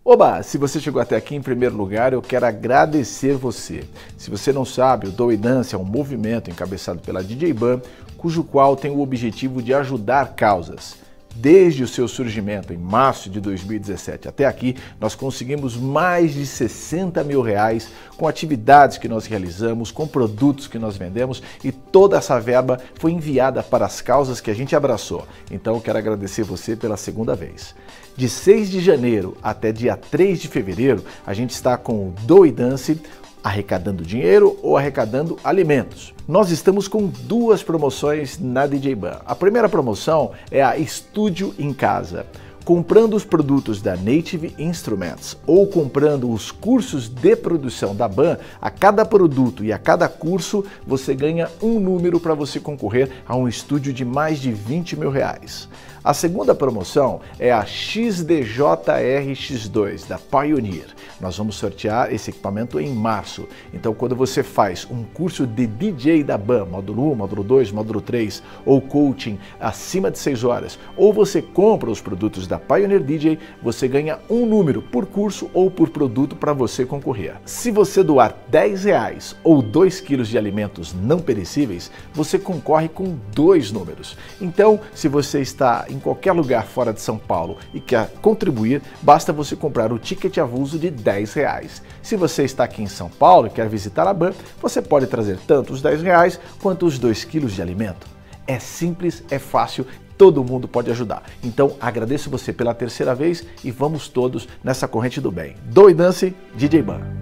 Oba! Se você chegou até aqui, em primeiro lugar, eu quero agradecer você. Se você não sabe, o Doe Dance é um movimento encabeçado pela DJ Ban, cujo qual tem o objetivo de ajudar causas. Desde o seu surgimento em março de 2017 até aqui, nós conseguimos mais de 60 mil reais com atividades que nós realizamos, com produtos que nós vendemos, e toda essa verba foi enviada para as causas que a gente abraçou. Então eu quero agradecer você pela segunda vez. De 6 de janeiro até dia 3 de fevereiro, a gente está com o Doe Dance, arrecadando dinheiro ou arrecadando alimentos. Nós estamos com duas promoções na DJ Ban. A primeira promoção é a Estúdio em Casa. Comprando os produtos da Native Instruments ou comprando os cursos de produção da Ban, a cada produto e a cada curso você ganha um número para você concorrer a um estúdio de mais de 20 mil reais. A segunda promoção é a XDJR-X2 da Pioneer. Nós vamos sortear esse equipamento em março. Então, quando você faz um curso de DJ da Ban, módulo 1, módulo 2, módulo 3, ou coaching acima de 6 horas, ou você compra os produtos da Pioneer DJ, você ganha um número por curso ou por produto para você concorrer. Se você doar R$10 ou 2 quilos de alimentos não perecíveis, você concorre com 2 números. Então, se você está em qualquer lugar fora de São Paulo e quer contribuir, basta você comprar o ticket avulso de R$10. Se você está aqui em São Paulo e quer visitar a Ban, você pode trazer tanto os R$10 quanto os 2 quilos de alimento. É simples, é fácil, todo mundo pode ajudar. Então agradeço você pela terceira vez e vamos todos nessa corrente do bem. Doe Dance, DJ Ban.